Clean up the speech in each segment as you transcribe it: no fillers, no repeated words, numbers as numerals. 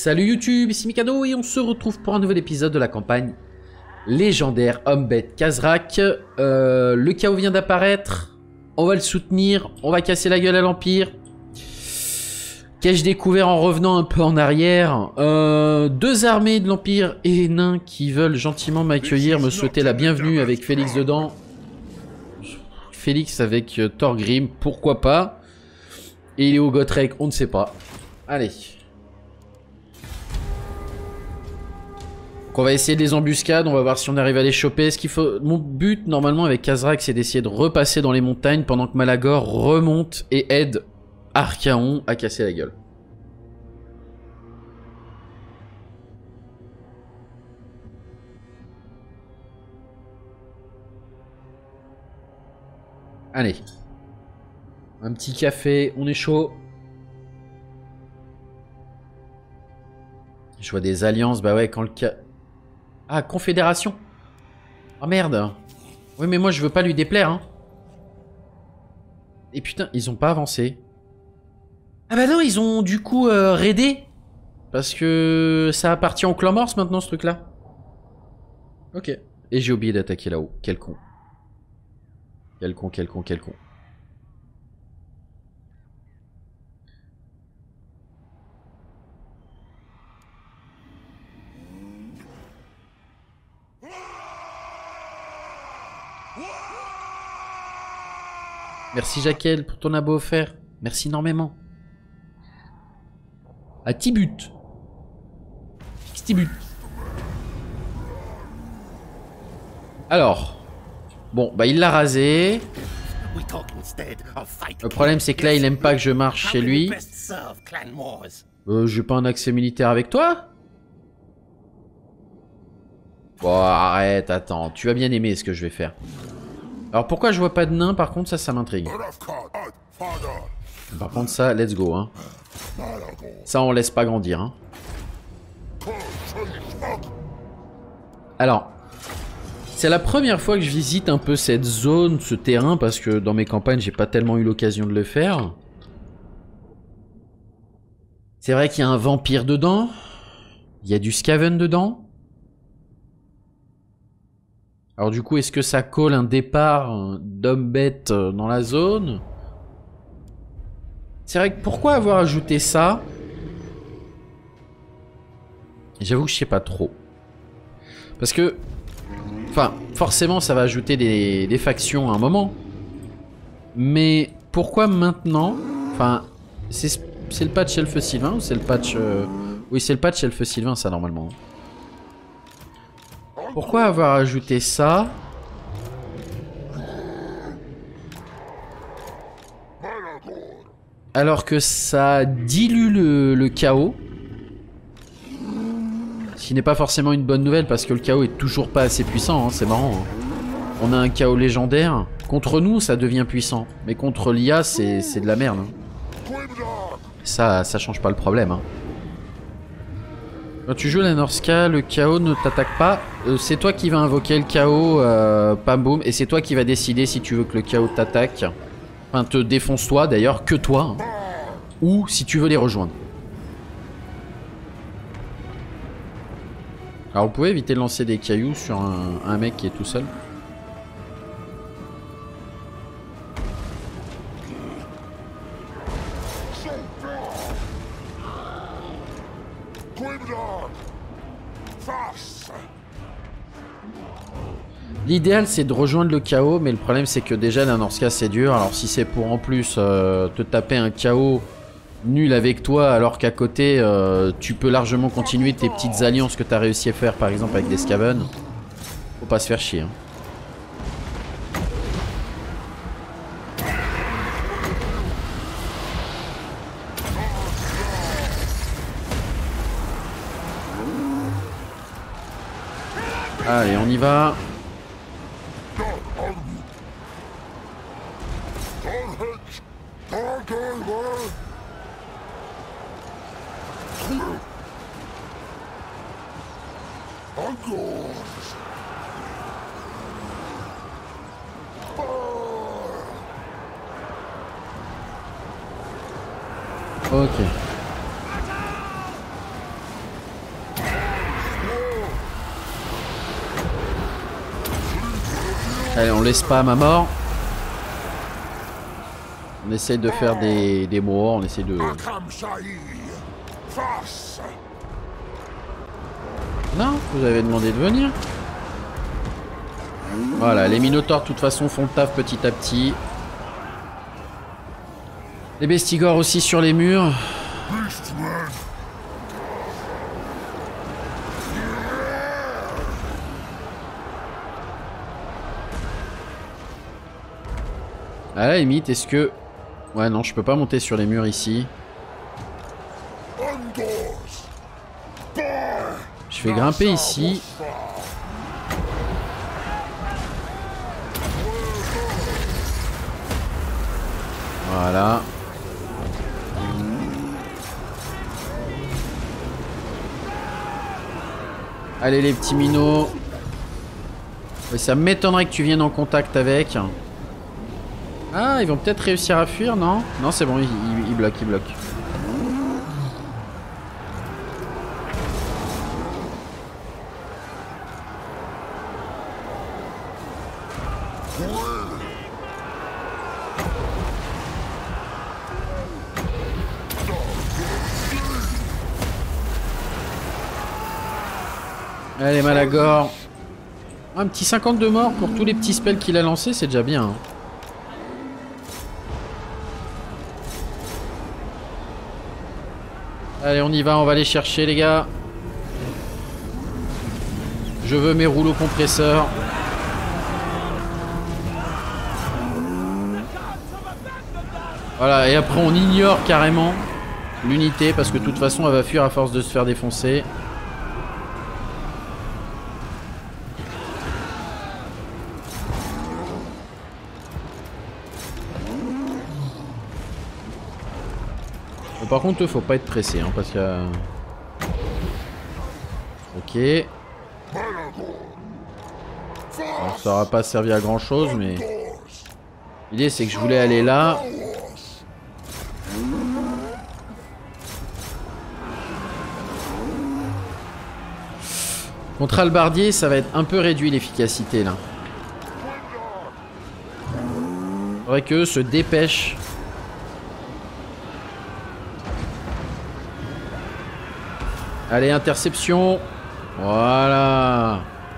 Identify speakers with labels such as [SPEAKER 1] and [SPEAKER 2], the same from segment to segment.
[SPEAKER 1] Salut YouTube, ici Mikado et on se retrouve pour un nouvel épisode de la campagne légendaire Hombet Khazrak. Le chaos vient d'apparaître, on va le soutenir, on va casser la gueule à l'Empire. Qu'ai-je découvert en revenant un peu en arrière? Deux armées de l'Empire et nains qui veulent gentiment m'accueillir, me souhaiter la bienvenue avec Félix dedans. Félix avec Thorgrim, pourquoi pas. Et il est au Gotrek, on ne sait pas. Allez. Donc on va essayer de les embuscades, on va voir si on arrive à les choper. Ce qu'il faut... Mon but normalement avec Khazrak, c'est d'essayer de repasser dans les montagnes pendant que Malagor remonte et aide Archaon à casser la gueule. Allez. Un petit café, on est chaud. Je vois des alliances, bah ouais, quand le cas... Ah, confédération. Oh merde. Oui, mais moi je veux pas lui déplaire, hein. Et putain, ils ont pas avancé. Ah bah non, ils ont du coup raidé. Parce que ça appartient au clan Morse maintenant, ce truc-là. Ok. Et j'ai oublié d'attaquer là-haut. Quel con. Quel con, quel con, quel con. Merci Jaquel pour ton abo offert. Merci énormément. À Tibut. Tibut. Alors. Bon, bah il l'a rasé. Le problème c'est que là il aime pas que je marche chez lui. J'ai pas un accès militaire avec toi? Bon arrête, attends. Tu vas bien aimer ce que je vais faire. Alors pourquoi je vois pas de nains? Par contre ça m'intrigue. Par contre ça, let's go hein. Ça on laisse pas grandir hein. Alors, c'est la première fois que je visite un peu cette zone, ce terrain, parce que dans mes campagnes j'ai pas tellement eu l'occasion de le faire. C'est vrai qu'il y a un vampire dedans. Il y a du Skaven dedans. Alors du coup, est-ce que ça colle un départ d'Hombet dans la zone? C'est vrai que pourquoi avoir ajouté ça? J'avoue que je sais pas trop. Parce que... Enfin, forcément ça va ajouter des factions à un moment. Mais pourquoi maintenant? Enfin, c'est le patch Elfe Sylvain ou c'est le patch... Oui, c'est le patch Elfe Sylvain ça normalement. Pourquoi avoir ajouté ça? Alors que ça dilue le chaos. Ce qui n'est pas forcément une bonne nouvelle parce que le chaos est toujours pas assez puissant, hein, c'est marrant. Hein. On a un chaos légendaire. Contre nous, ça devient puissant. Mais contre l'IA, c'est de la merde. Hein. Ça change pas le problème. Hein. Quand tu joues la Norska, le chaos ne t'attaque pas. C'est toi qui vas invoquer le chaos, pam boum. Et c'est toi qui vas décider si tu veux que le chaos t'attaque. Enfin, te défonce toi d'ailleurs, que toi. Hein. Ou si tu veux les rejoindre. Alors vous pouvez éviter de lancer des cailloux sur un mec qui est tout seul. L'idéal c'est de rejoindre le chaos, mais le problème c'est que déjà la Norska c'est dur. Alors si c'est pour en plus te taper un chaos nul avec toi alors qu'à côté tu peux largement continuer tes petites alliances que tu as réussi à faire par exemple avec des Skaven, faut pas se faire chier. Hein. Allez on y va. Ok. Allez, on laisse pas à ma mort. On essaye de faire des morts, on essaye de... Non, vous avez demandé de venir. Voilà, les minotaures de toute façon font le taf petit à petit. Les bestigores aussi sur les murs. À la limite, est-ce que... Ouais, non, je peux pas monter sur les murs ici. Je vais grimper ici. Voilà. Allez les petits minots. Ouais, ça m'étonnerait que tu viennes en contact avec. Ah, ils vont peut-être réussir à fuir, non? Non, c'est bon, ils bloquent, ils bloquent. Allez, Malagor. Un petit 52 morts pour tous les petits spells qu'il a lancés, c'est déjà bien. Hein. Allez, on y va, on va les chercher, les gars. Je veux mes rouleaux compresseurs. Voilà, et après on ignore carrément l'unité parce que de toute façon elle va fuir à force de se faire défoncer. Bon, par contre, faut pas être pressé, hein, parce que... Ok. Alors, ça aura pas servi à grand chose, mais... L'idée, c'est que je voulais aller là. Contre Albardier, ça va être un peu réduit l'efficacité, là. Faudrait qu'eux se dépêchent. Allez, interception. Voilà.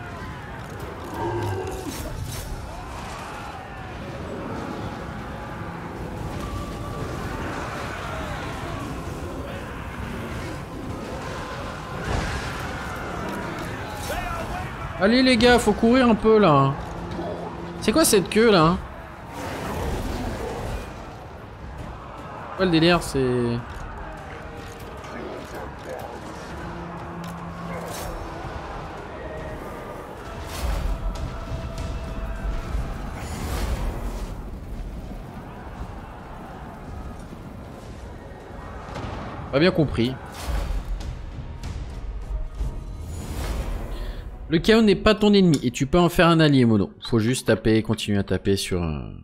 [SPEAKER 1] Allez les gars, faut courir un peu là. C'est quoi cette queue là? Quoi le délire? C'est... Pas bien compris. Le chaos n'est pas ton ennemi et tu peux en faire un allié, Mono. Faut juste taper, continuer à taper sur...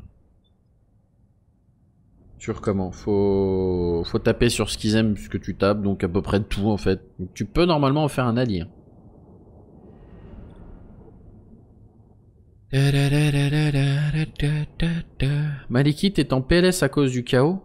[SPEAKER 1] Sur comment? Faut taper sur ce qu'ils aiment, ce que tu tapes, donc à peu près tout en fait. Donc, tu peux normalement en faire un allié. Malekith est en PLS à cause du chaos?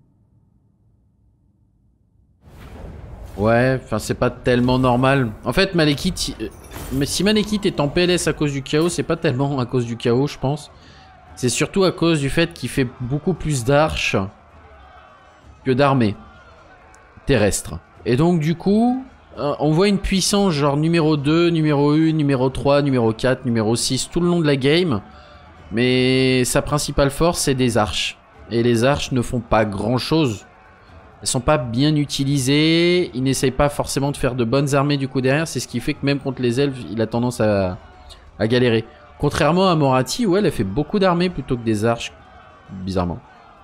[SPEAKER 1] Ouais, enfin c'est pas tellement normal. En fait, Malekith... Mais si Malekith est en PLS à cause du chaos, c'est pas tellement à cause du chaos, je pense. C'est surtout à cause du fait qu'il fait beaucoup plus d'arches que d'armées terrestres. Et donc du coup, on voit une puissance genre numéro 2, numéro 1, numéro 3, numéro 4, numéro 6 tout le long de la game. Mais sa principale force, c'est des arches. Et les arches ne font pas grand chose. Elles sont pas bien utilisées, il n'essaye pas forcément de faire de bonnes armées du coup derrière, c'est ce qui fait que même contre les elfes, il a tendance à galérer. Contrairement à Moratti, où elle fait beaucoup d'armées plutôt que des arches, bizarrement.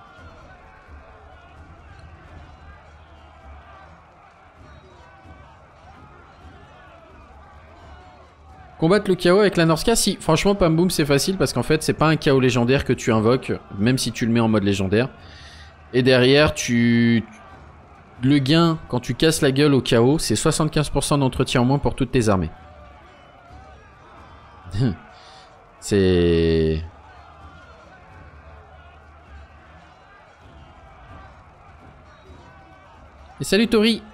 [SPEAKER 1] Combattre le chaos avec la Norska, si, franchement Pam Boom c'est facile parce qu'en fait c'est pas un chaos légendaire que tu invoques, même si tu le mets en mode légendaire. Et derrière le gain, quand tu casses la gueule au chaos, c'est 75% d'entretien en moins pour toutes tes armées. C'est... Et salut Tori.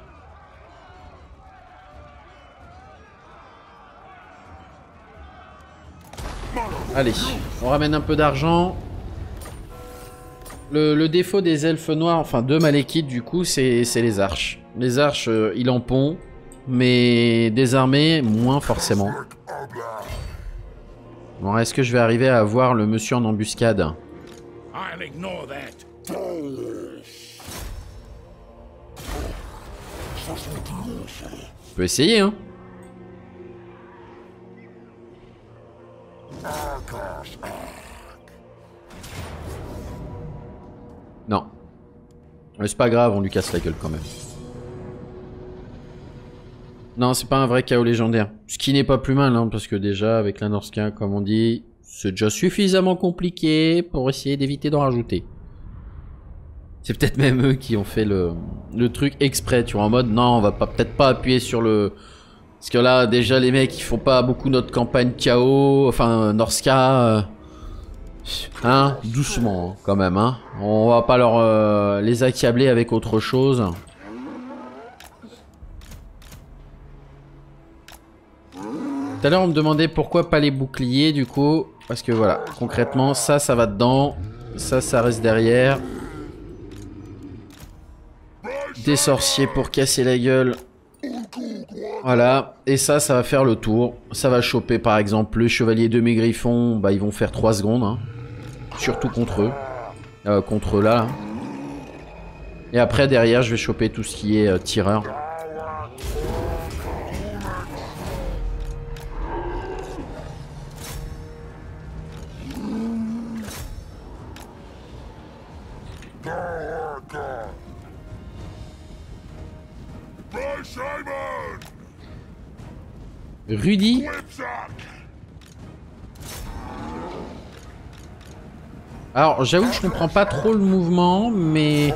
[SPEAKER 1] Allez, on ramène un peu d'argent. Le défaut des elfes noirs, enfin de Malekith du coup, c'est les arches. Les arches, il en pond, mais désarmées, moins forcément. Bon, est-ce que je vais arriver à avoir le monsieur en embuscade? Je peux essayer, hein. Non. Mais c'est pas grave, on lui casse la gueule quand même. Non, c'est pas un vrai chaos légendaire. Ce qui n'est pas plus mal, hein, parce que déjà, avec la Norsca, comme on dit, c'est déjà suffisamment compliqué pour essayer d'éviter d'en rajouter. C'est peut-être même eux qui ont fait le truc exprès, tu vois, en mode, non, on va peut-être pas appuyer sur le... Parce que là, déjà, les mecs, ils font pas beaucoup notre campagne chaos, enfin, Norsca... Hein, doucement, hein, quand même, hein. On va pas leur les accabler avec autre chose. Tout à l'heure, on me demandait pourquoi pas les boucliers, du coup. Parce que voilà, concrètement, ça va dedans. Ça reste derrière. Des sorciers pour casser la gueule. Voilà, et ça va faire le tour. Ça va choper, par exemple, le chevalier de mes griffons. Bah, ils vont faire 3 secondes, hein. Surtout contre eux. Contre là. Et après, derrière, je vais choper tout ce qui est tireur. Rudy. Alors, j'avoue que je comprends pas trop le mouvement, mais...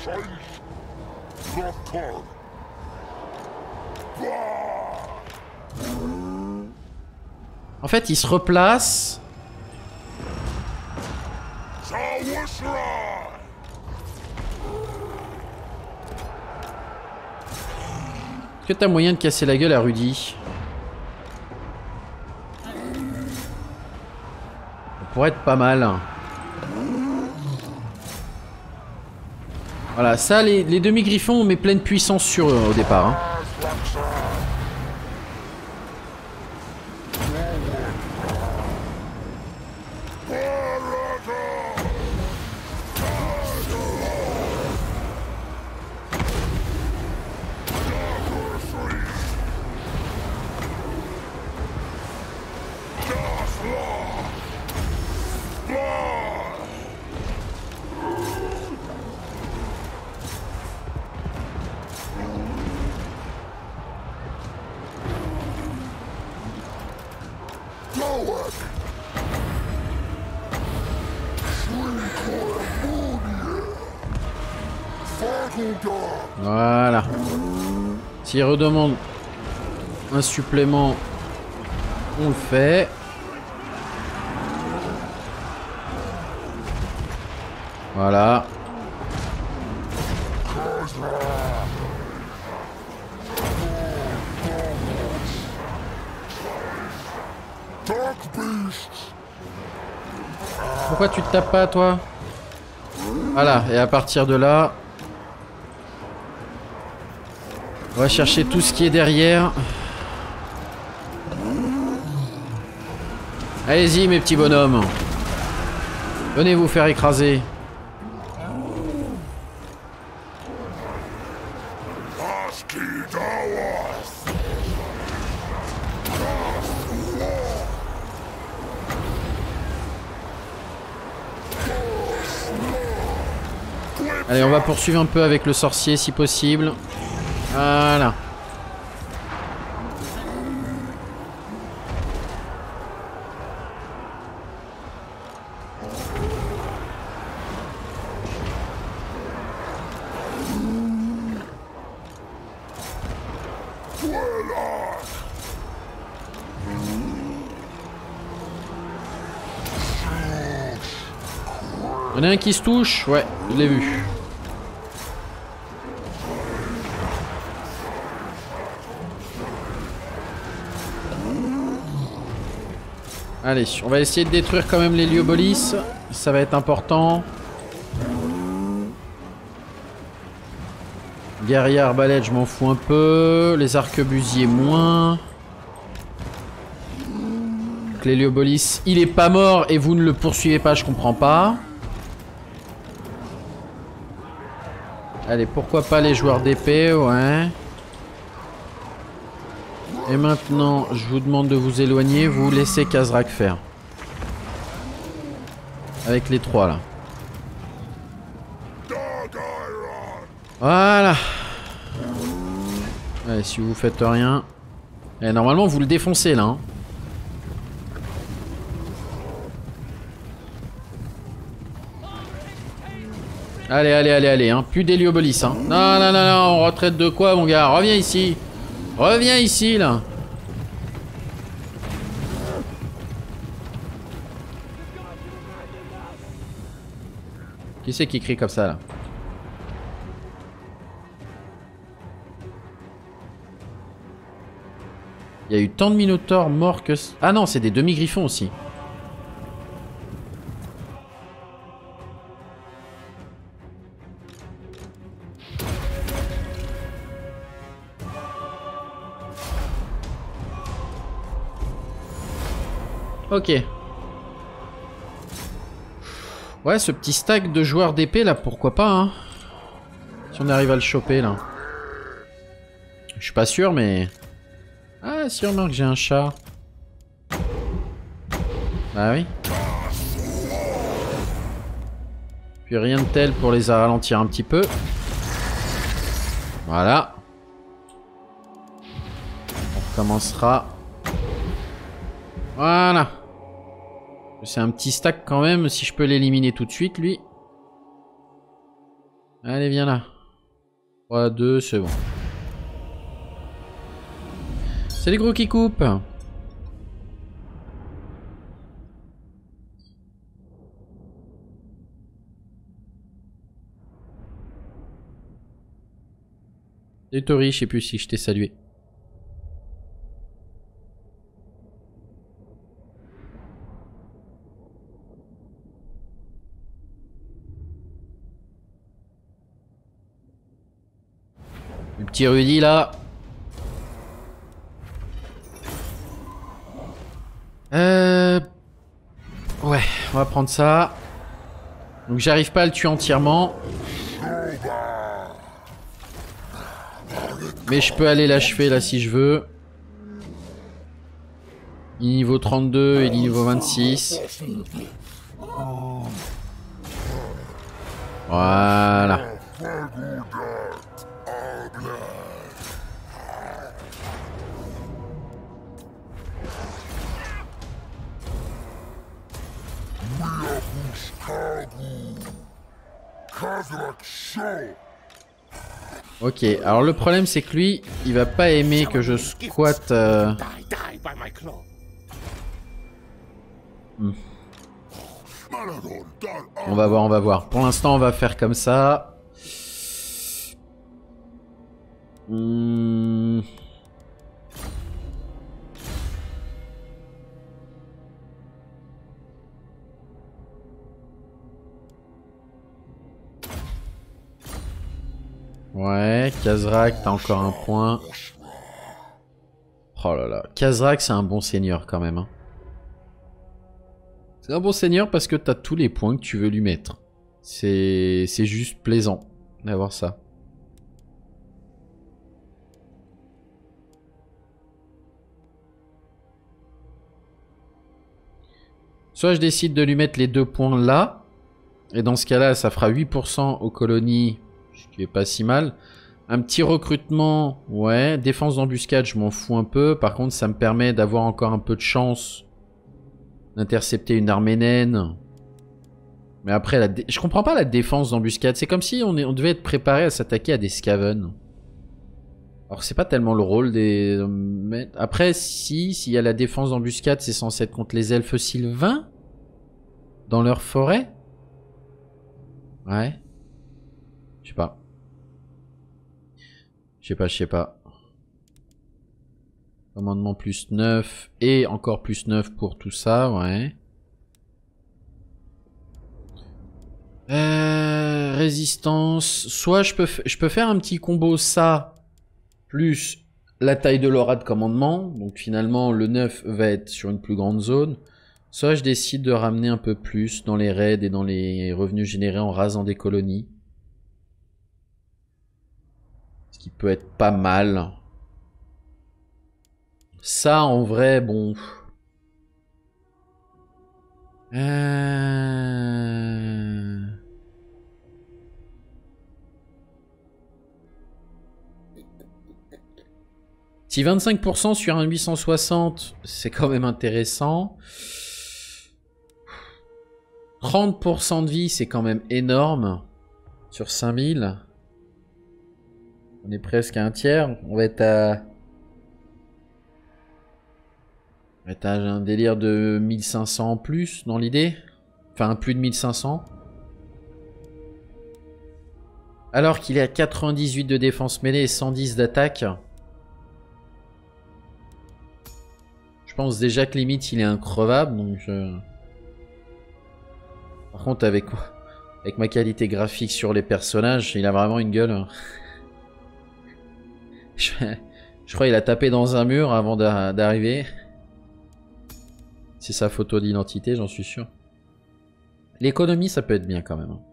[SPEAKER 1] En fait, il se replace. Est-ce que t'as moyen de casser la gueule à Rudy? Ça pourrait être pas mal. Voilà, ça, les demi-griffons, on met pleine puissance sur eux au départ. Hein. Voilà. S'il redemande un supplément, on le fait. Voilà. Pourquoi tu te tapes pas, toi? Voilà, et à partir de là... On va chercher tout ce qui est derrière. Allez-y, mes petits bonhommes. Venez vous faire écraser. Allez, on va poursuivre un peu avec le sorcier si possible. Voilà. Il y en a un qui se touche. Ouais, je l'ai vu. Allez, on va essayer de détruire quand même les Liobolis. Ça va être important. Guerrier arbalète, je m'en fous un peu. Les arquebusiers, moins. Cléliobolis, il est pas mort et vous ne le poursuivez pas, je comprends pas. Allez, pourquoi pas les joueurs d'épée, ouais. Et maintenant, je vous demande de vous éloigner, vous laissez Khazrak faire. Avec les trois là. Voilà. Allez, si vous faites rien. Et normalement, vous le défoncez là. Hein. Allez, allez, allez, allez. Hein. Plus d'Héliobolis. Hein. Non, non, non, non. On retraite de quoi, mon gars? Reviens ici. Reviens ici, là. Qui c'est qui crie comme ça, là? Il y a eu tant de minotaures morts que... Ah non, c'est des demi-griffons aussi. Ok. Ouais, ce petit stack de joueurs d'épée, là, pourquoi pas, hein. Si on arrive à le choper, là. Je suis pas sûr, mais... Ah, sûrement que j'ai un chat. Bah oui. Puis rien de tel pour les ralentir un petit peu. Voilà. On recommencera. Voilà. C'est un petit stack quand même, si je peux l'éliminer tout de suite, lui. Allez, viens là. 3, 2, c'est bon. C'est les gros qui coupent. Et Tori, je sais plus si je t'ai salué. Le petit Rudy là. Ouais, on va prendre ça. Donc j'arrive pas à le tuer entièrement. Mais je peux aller l'achever là si je veux. Il est niveau 32 et il est niveau 26. Voilà. Ok, alors le problème c'est que lui, il va pas aimer que je squatte... On va voir, on va voir. Pour l'instant, on va faire comme ça. Ouais, Khazrak, t'as encore un point. Oh là là, Khazrak, c'est un bon seigneur quand même. Hein. C'est un bon seigneur parce que t'as tous les points que tu veux lui mettre. C'est juste plaisant d'avoir ça. Soit je décide de lui mettre les 2 points là. Et dans ce cas-là, ça fera 8% aux colonies. Ce qui est pas si mal. Un petit recrutement, ouais. Défense d'embuscade, je m'en fous un peu. Par contre, ça me permet d'avoir encore un peu de chance d'intercepter une armée naine. Mais après, je comprends pas la défense d'embuscade. C'est comme si on devait être préparé à s'attaquer à des Skaven. Alors c'est pas tellement le rôle des... Après, s'il y a la défense d'embuscade, c'est censé être contre les elfes sylvains dans leur forêt. Ouais. Je sais pas. Je sais pas. Commandement plus 9 et encore plus 9 pour tout ça, ouais. Résistance. Soit je peux faire un petit combo ça, plus la taille de l'aura de commandement. Donc finalement, le 9 va être sur une plus grande zone. Soit je décide de ramener un peu plus dans les raids et dans les revenus générés en rasant des colonies. Ce qui peut être pas mal. Ça, en vrai, bon... Si 25% sur un 860, c'est quand même intéressant. 30% de vie, c'est quand même énorme. Sur 5000. On est presque à un tiers. On va être à... un délire de 1500 en plus dans l'idée. Enfin, plus de 1500. Alors qu'il est à 98 de défense mêlée et 110 d'attaque. Je pense déjà que limite il est increvable. Donc Par contre, avec ma qualité graphique sur les personnages, il a vraiment une gueule. Je crois qu'il a tapé dans un mur avant d'arriver. C'est sa photo d'identité, j'en suis sûr. L'économie, ça peut être bien quand même.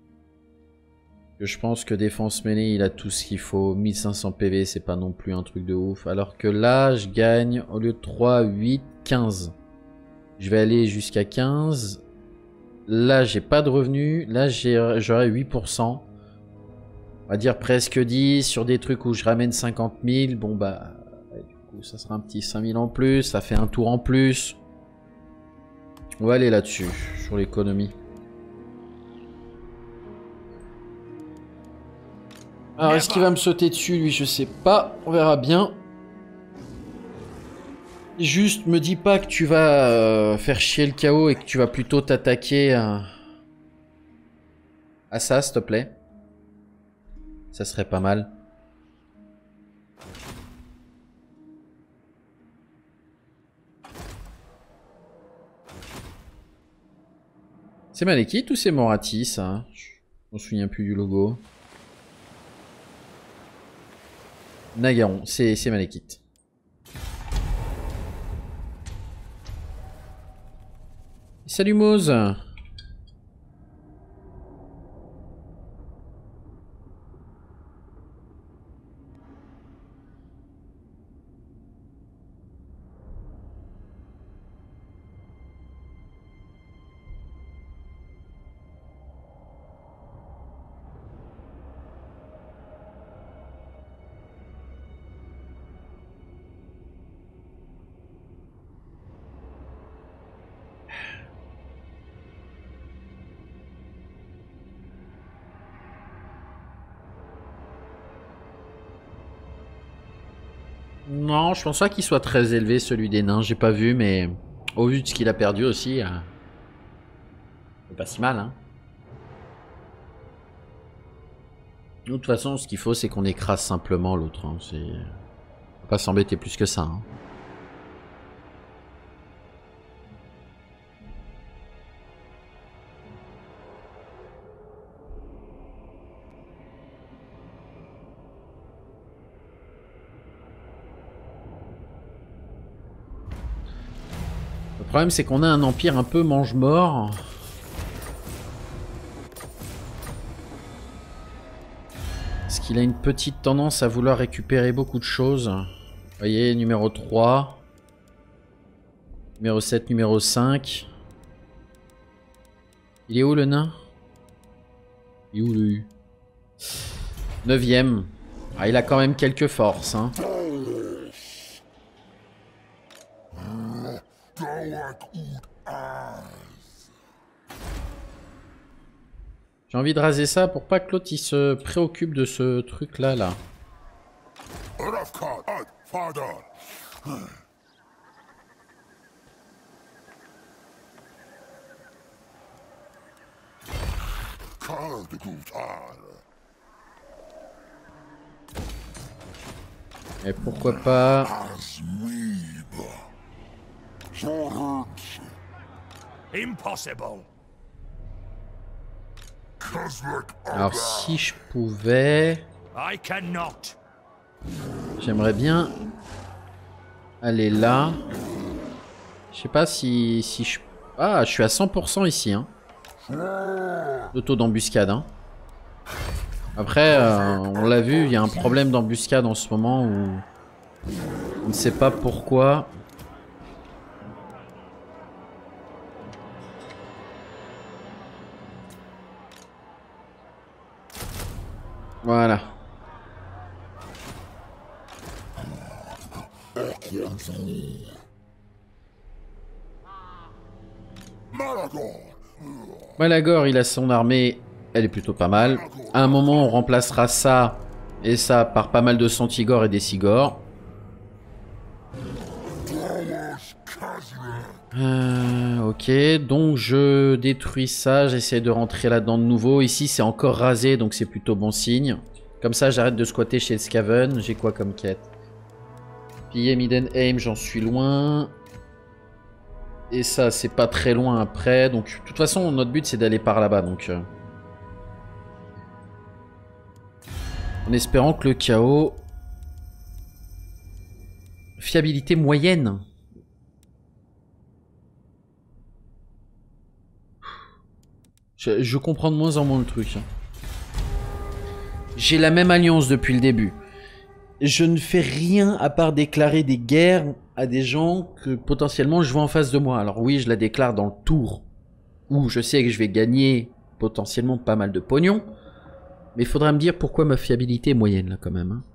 [SPEAKER 1] Je pense que défense mêlée, il a tout ce qu'il faut. 1500 PV, c'est pas non plus un truc de ouf. Alors que là, je gagne, au lieu de 3, 8, 15. Je vais aller jusqu'à 15. Là, j'ai pas de revenus. Là, j'aurai 8%. On va dire presque 10 sur des trucs où je ramène 50 000. Bon, bah, du coup, ça sera un petit 5000 en plus. Ça fait un tour en plus. On va aller là-dessus, sur l'économie. Alors, est-ce qu'il va me sauter dessus, lui? Je sais pas. On verra bien. Juste, me dis pas que tu vas faire chier le chaos et que tu vas plutôt t'attaquer à ça, s'il te plaît. Ça serait pas mal. C'est Malekith ou c'est Morathi, ça? Je me souviens plus du logo. Nagaron, c'est Malekith. Salut Mose. Non, je pense pas qu'il soit très élevé celui des nains, j'ai pas vu, mais au vu de ce qu'il a perdu aussi, c'est pas si mal, hein. De toute façon, ce qu'il faut, c'est qu'on écrase simplement l'autre, hein. C'est... Faut pas s'embêter plus que ça, hein. Le problème, c'est qu'on a un empire un peu mange-mort. Parce qu'il a une petite tendance à vouloir récupérer beaucoup de choses. Vous voyez, numéro 3. Numéro 7, numéro 5. Il est où le nain? Il est où le 9ème. Ah, il a quand même quelques forces, hein. J'ai envie de raser ça pour pas que l'autre il se préoccupe de ce truc là. Et pourquoi pas... Alors si je pouvais... J'aimerais bien aller là. Je sais pas si je... Ah, je suis à 100% ici. Hein. Le taux d'embuscade. Hein. Après, on l'a vu, il y a un problème d'embuscade en ce moment où... On ne sait pas pourquoi. Voilà. Malagor, il a son armée, elle est plutôt pas mal. À un moment, on remplacera ça et ça par pas mal de Santigor et des Sigor. Ok, donc je détruis ça, j'essaie de rentrer là-dedans de nouveau. Ici, c'est encore rasé, donc c'est plutôt bon signe. Comme ça, j'arrête de squatter chez Skaven. J'ai quoi comme quête? Piller Middenheim, j'en suis loin. Et ça, c'est pas très loin après. Donc, de toute façon, notre but, c'est d'aller par là-bas. Donc, en espérant que le chaos... Fiabilité moyenne. Je comprends de moins en moins le truc. J'ai la même alliance depuis le début. Je ne fais rien à part déclarer des guerres à des gens que potentiellement je vois en face de moi. Alors oui, je la déclare dans le tour où je sais que je vais gagner potentiellement pas mal de pognon. Mais il faudra me dire pourquoi ma fiabilité est moyenne là quand même. Hein.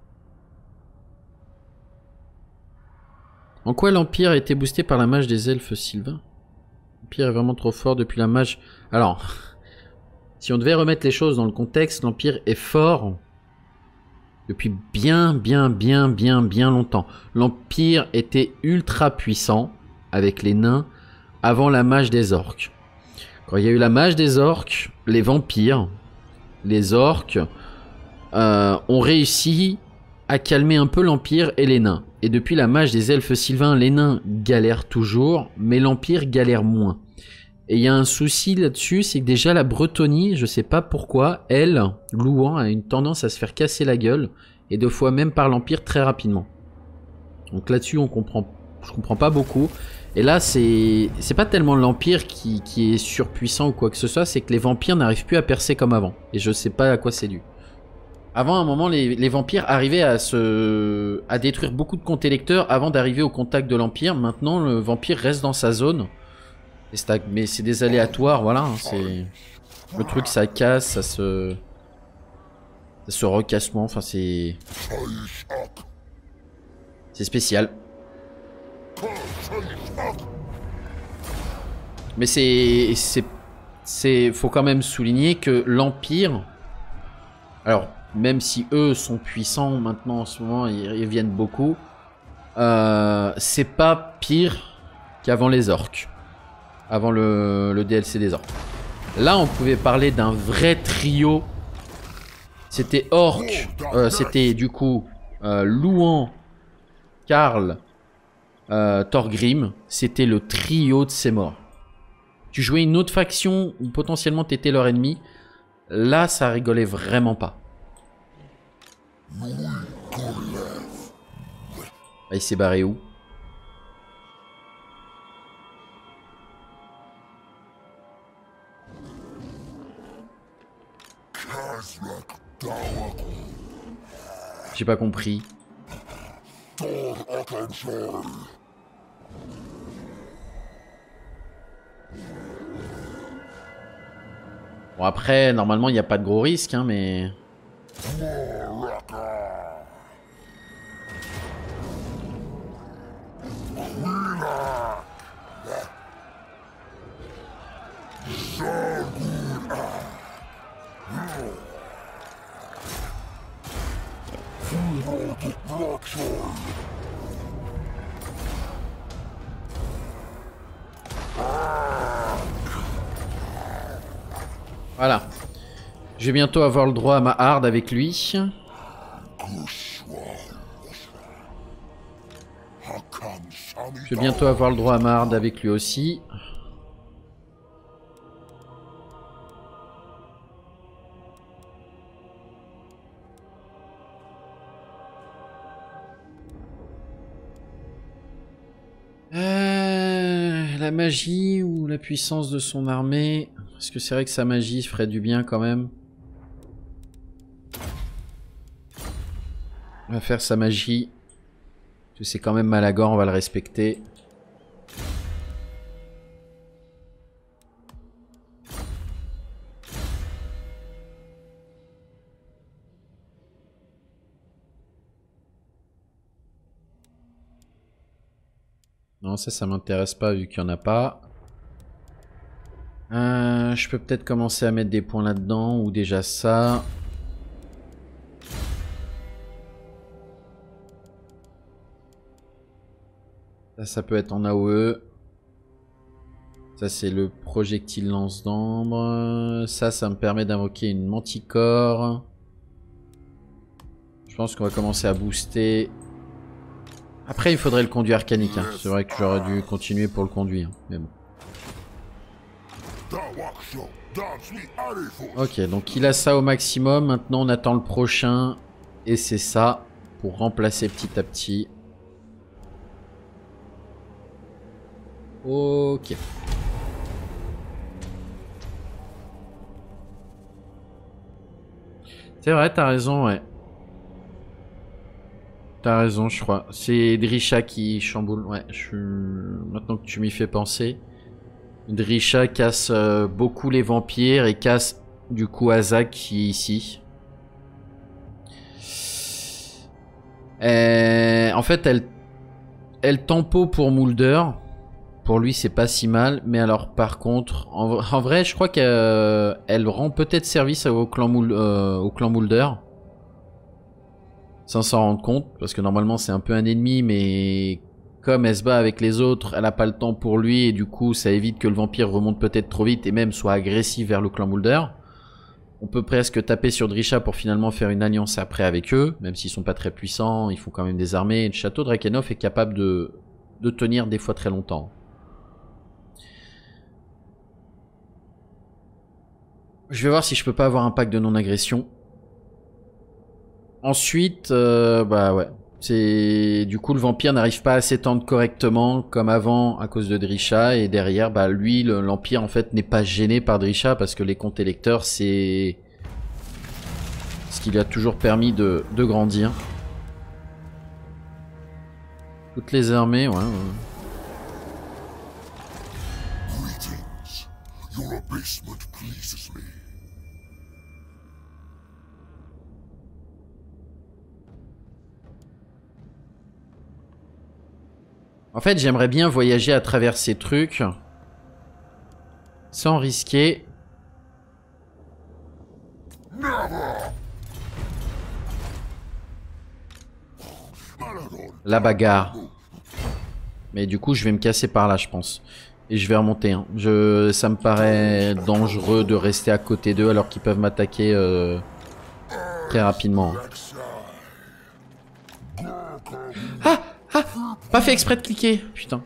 [SPEAKER 1] En quoi l'Empire a été boosté par la mage des elfes sylvains? L'Empire est vraiment trop fort depuis la mage... Alors, si on devait remettre les choses dans le contexte, l'Empire est fort depuis bien longtemps. L'Empire était ultra puissant avec les nains avant la mage des orques. Quand il y a eu la mage des orques, les vampires, les orques ont réussi à calmer un peu l'Empire et les nains. Et depuis la mage des elfes sylvains, les nains galèrent toujours, mais l'Empire galère moins. Et il y a un souci là-dessus, c'est que déjà la Bretonie, je sais pas pourquoi, elle, Louan, a une tendance à se faire casser la gueule, et deux fois même par l'Empire très rapidement. Donc là-dessus, je comprends pas beaucoup. Et là, c'est pas tellement l'Empire qui est surpuissant ou quoi que ce soit, c'est que les vampires n'arrivent plus à percer comme avant. Et je sais pas à quoi c'est dû. Avant, à un moment, les vampires arrivaient à détruire beaucoup de comptes électeurs avant d'arriver au contact de l'Empire. Maintenant, le vampire reste dans sa zone. Mais c'est des aléatoires, voilà. Hein, c'est le truc, ça casse, ça se recassement. Enfin, c'est spécial. Mais faut quand même souligner que l'Empire, alors même si eux sont puissants maintenant en ce moment, ils viennent beaucoup. C'est pas pire qu'avant les orques. Avant le DLC des orques. Là, on pouvait parler d'un vrai trio. C'était Orc. C'était du coup Louan, Karl, Thorgrim. C'était le trio de ces morts. Tu jouais une autre faction où potentiellement t'étais leur ennemi. Là, ça rigolait vraiment pas. Ah, il s'est barré où? J'ai pas compris. Bon après, normalement il n'y a pas de gros risque, hein, mais... Voilà. Je vais bientôt avoir le droit à ma hard avec lui. Je vais bientôt avoir le droit à ma hard avec lui aussi. La magie ou la puissance de son armée. Parce que c'est vrai que sa magie ferait du bien quand même. On va faire sa magie. Parce que c'est quand même Malagor, on va le respecter. Non, ça m'intéresse pas vu qu'il n'y en a pas. Je peux peut-être commencer à mettre des points là-dedans, ou déjà ça. Ça peut être en AOE. Ça, c'est le projectile lance d'ambre. Ça me permet d'invoquer une manticore. Je pense qu'on va commencer à booster. Après, il faudrait le conduit arcanique. Hein. C'est vrai que j'aurais dû continuer pour le conduire. Mais bon. Ok, donc il a ça au maximum. Maintenant, on attend le prochain. Et c'est ça. Pour remplacer petit à petit. Ok. C'est vrai, t'as raison, ouais. T'as raison, je crois. C'est Drisha qui chamboule. Ouais, maintenant que tu m'y fais penser. Drisha casse beaucoup les vampires et casse du coup Azak qui est ici. En fait, elle tempo pour Moulder. Pour lui, c'est pas si mal. Mais alors, par contre, en vrai, je crois qu'elle rend peut-être service au clan Moulder. Sans s'en rendre compte. Parce que normalement, c'est un peu un ennemi. Mais comme elle se bat avec les autres, elle a pas le temps pour lui. Et du coup, ça évite que le vampire remonte peut-être trop vite. Et même soit agressif vers le clan Moulder. On peut presque taper sur Drisha pour finalement faire une alliance après avec eux. Même s'ils sont pas très puissants. Ils font quand même des armées. Et le château Drakenhof est capable de tenir des fois très longtemps. Je vais voir si je peux pas avoir un pack de non-agression. Ensuite, bah ouais. C'est du coup le vampire n'arrive pas à s'étendre correctement comme avant à cause de Drisha. Et derrière, bah lui, l'Empire en fait n'est pas gêné par Drisha parce que les comptes électeurs, c'est ce qui lui a toujours permis de grandir. Toutes les armées, ouais. En fait, j'aimerais bien voyager à travers ces trucs sans risquer. La bagarre. Mais du coup, je vais me casser par là, je pense. Et je vais remonter. Hein. Ça me paraît dangereux de rester à côté d'eux alors qu'ils peuvent m'attaquer très rapidement. Ah! Ah! Pas fait exprès de cliquer. Putain.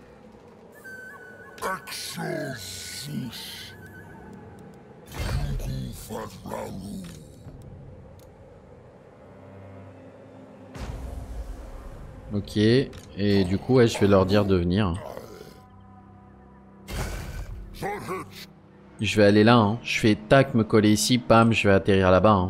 [SPEAKER 1] Ok. Et du coup, ouais, je vais leur dire de venir. Je vais aller là. Hein. Je fais tac, me coller ici. Pam, je vais atterrir là-bas. Hein.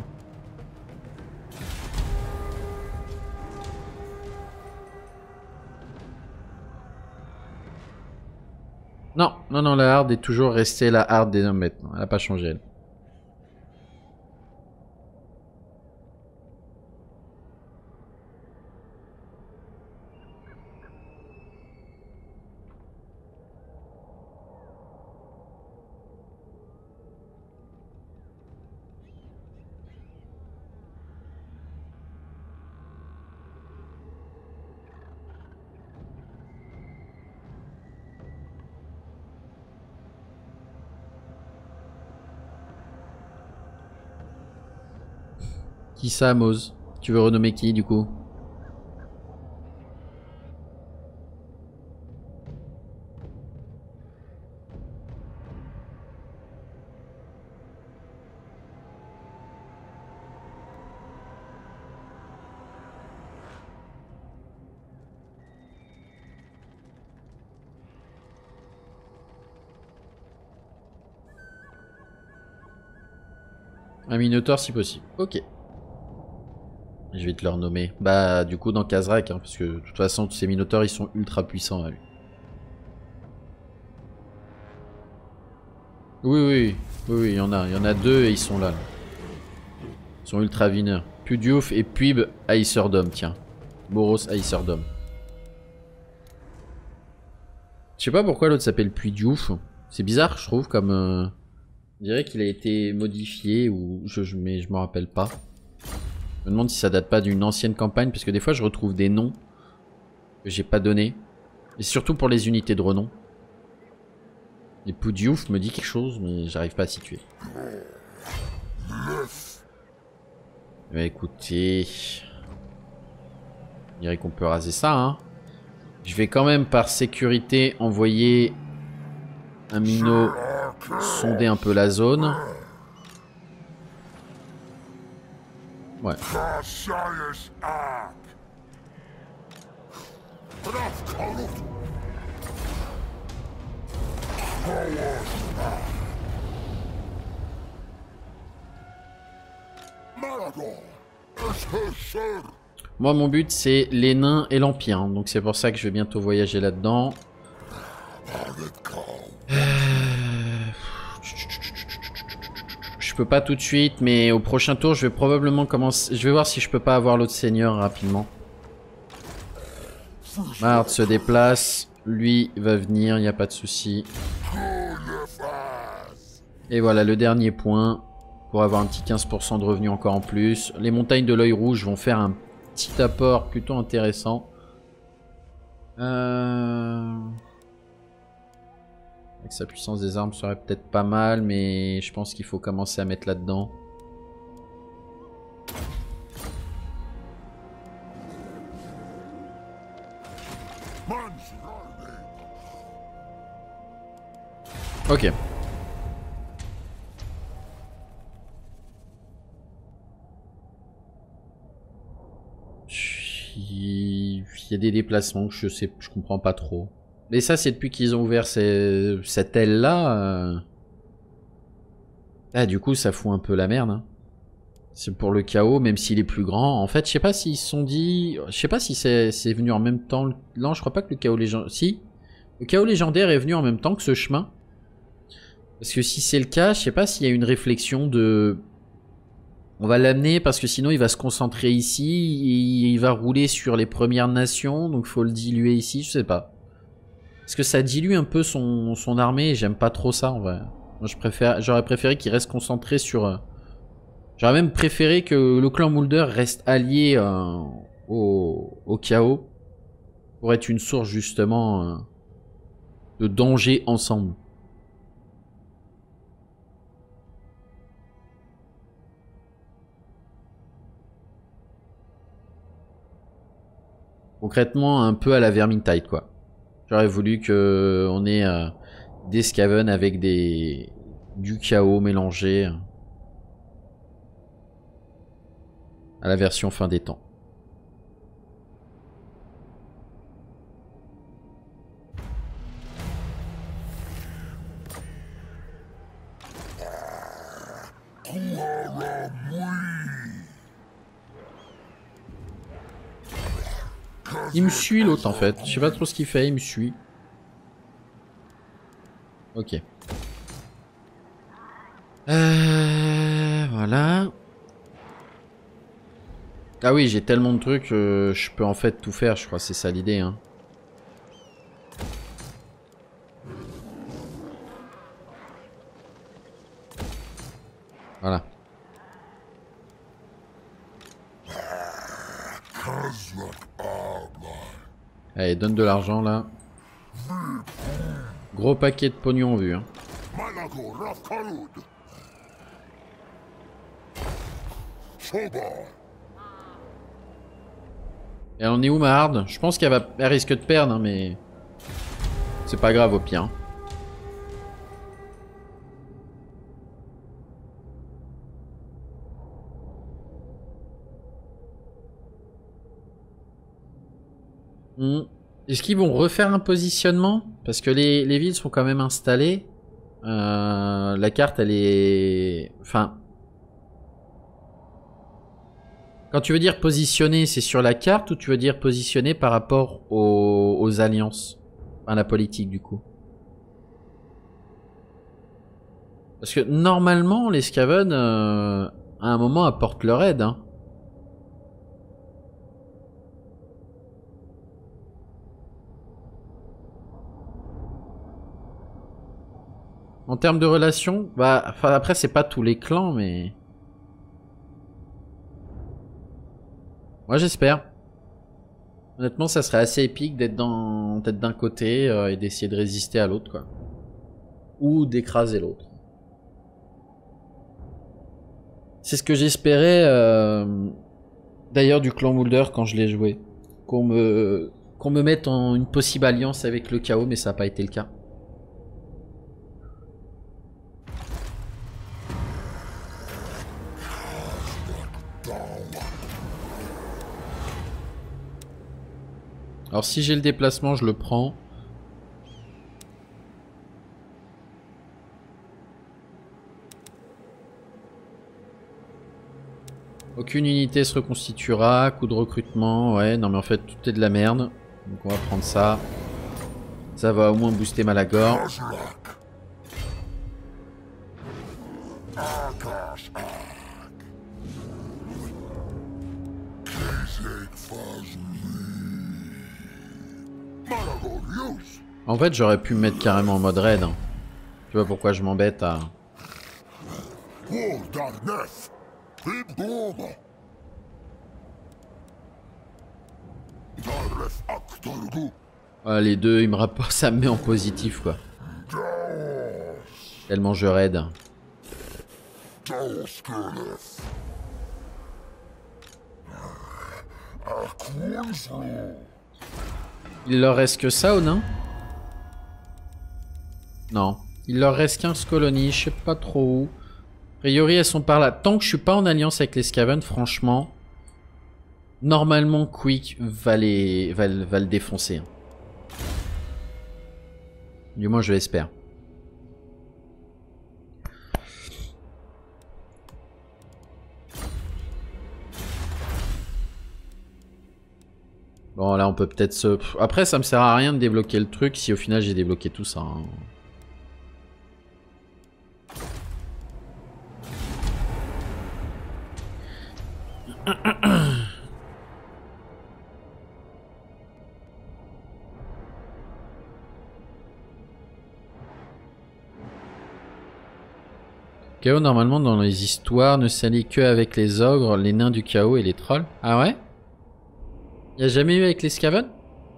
[SPEAKER 1] Non, non, non, la hard est toujours restée la hard des hommes bêtes. Elle n'a pas changé, elle. Qui ça, Moz? Tu veux renommer qui, du coup? Un Minotaur si possible. Ok. Je vais te le renommer. Bah, du coup, dans Kazrak, hein, parce que de toute façon, tous ces Minotaurs, ils sont ultra puissants à lui. Oui, il y en a. Il y en a deux et ils sont là. Ils sont ultra vineurs. Pudiouf et Puib Aïsserdom, tiens. Boros Aïsserdom. Je sais pas pourquoi l'autre s'appelle Pudiouf. C'est bizarre, je trouve, comme... On dirait qu'il a été modifié ou... mais je me rappelle pas. Je me demande si ça date pas d'une ancienne campagne, parce que des fois je retrouve des noms que j'ai pas donnés. Et surtout pour les unités de renom. Et Pudiouf me dit quelque chose, mais j'arrive pas à situer. Bah écoutez... Je dirais qu'on peut raser ça, hein. Je vais quand même par sécurité envoyer un minot sonder un peu la zone. Ouais. Moi, mon but, c'est les nains et l'Empire. Hein, donc c'est pour ça que je vais bientôt voyager là-dedans. Je peux pas tout de suite, mais au prochain tour, je vais probablement commencer... Je vais voir si je peux pas avoir l'autre seigneur rapidement. Mard se déplace. Lui va venir, il n'y a pas de souci. Et voilà, le dernier point. Pour avoir un petit 15% de revenus encore en plus. Les montagnes de l'œil rouge vont faire un petit apport plutôt intéressant. Avec sa puissance des armes, ça serait peut-être pas mal, mais je pense qu'il faut commencer à mettre là-dedans. Ok. Il y a des déplacements que je comprends pas trop. Mais ça, c'est depuis qu'ils ont ouvert cette aile-là. Ah, du coup, ça fout un peu la merde. Hein. C'est pour le chaos, même s'il est plus grand. En fait, je sais pas s'ils se sont dit... Je sais pas si c'est venu en même temps... Non, je crois pas que le chaos légendaire... Si. Le chaos légendaire est venu en même temps que ce chemin. Parce que si c'est le cas, je sais pas s'il y a une réflexion de... On va l'amener parce que sinon il va se concentrer ici, il va rouler sur les Premières Nations, donc faut le diluer ici, je sais pas. Parce que ça dilue un peu son armée, et j'aime pas trop ça en vrai. Moi j'aurais préféré qu'il reste concentré sur... J'aurais même préféré que le clan Moulder reste allié au chaos, pour être une source justement de danger ensemble. Concrètement, un peu à la Vermintide, quoi. J'aurais voulu que on ait des Skaven avec du chaos mélangé à la version fin des temps. Il me suit l'autre en fait. Je sais pas trop ce qu'il fait, il me suit. Ok. Voilà. Ah oui, j'ai tellement de trucs, je peux en fait tout faire, je crois, c'est ça l'idée. Hein. Voilà. Allez, donne de l'argent là. Gros paquet de pognon en vue. Hein. Et on est où, Mahard? Je pense qu'elle risque de perdre, hein, mais... C'est pas grave au pire. Est-ce qu'ils vont refaire un positionnement? Parce que les villes sont quand même installées. La carte, elle est... Enfin... Quand tu veux dire positionner, c'est sur la carte ou tu veux dire positionner par rapport aux alliances? Enfin, la politique, du coup. Parce que normalement, les Skaven, à un moment, apportent leur aide, hein. En termes de relations, bah, enfin, après, c'est pas tous les clans, mais... Moi, j'espère. Honnêtement, ça serait assez épique d'être d'un côté et d'essayer de résister à l'autre, quoi. Ou d'écraser l'autre. C'est ce que j'espérais, d'ailleurs, du clan Moulder quand je l'ai joué. Qu'on me mette en une possible alliance avec le chaos, mais ça n'a pas été le cas. Alors si j'ai le déplacement, je le prends. Aucune unité se reconstituera, coup de recrutement, ouais, non mais en fait tout est de la merde. Donc on va prendre ça. Ça va au moins booster Malagor. En fait, j'aurais pu me mettre carrément en mode raid. Hein. Tu vois pourquoi je m'embête à... Ah, les deux, ils me rapportent, ça me met en positif, quoi. Tellement je raid. Il leur reste que ça ou non? Non. Il leur reste 15 colonies, je sais pas trop où. A priori, elles sont par là. Tant que je suis pas en alliance avec les Skaven, franchement, normalement, Quick va le défoncer. Du moins, je l'espère. Bon, là, on peut peut-être se... Après, ça me sert à rien de débloquer le truc si au final, j'ai débloqué tout ça. Hein. Chaos, normalement, dans les histoires, ne s'allie que avec les ogres, les nains du chaos et les trolls. Ah ouais? Y a jamais eu avec les Skaven?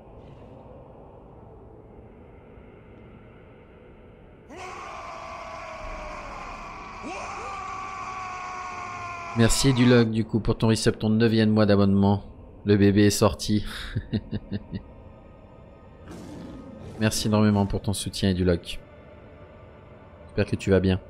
[SPEAKER 1] Merci Edulog du coup pour ton resub, ton 9e mois d'abonnement. Le bébé est sorti. Merci énormément pour ton soutien Edulog. J'espère que tu vas bien.